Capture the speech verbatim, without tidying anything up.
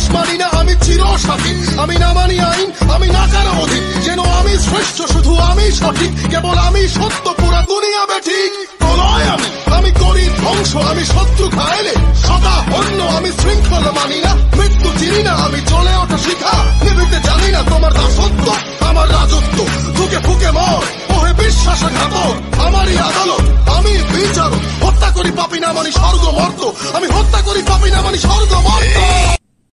মানি না, আমি চিরসাথী। আমি না মানি আইন, আমি না কারো অধীন, যেন আমি শ্রেষ্ঠ, শুধু আমি সঠিক, কেবল আমি সত্য, পুরা দুনিয়া বেঠিক। প্রলয় আমি, আমি করি ধ্বংস, আমি শত্রু খাইলে সদা অন্য, আমি শৃঙ্খলা মানি না।